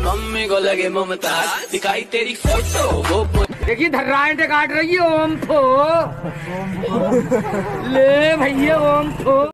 Mummy को लगे ममता, दिखाई तेरी फोटो वो देखिए धर्राएं काट रही है ओम थो ले भैया ओम थो।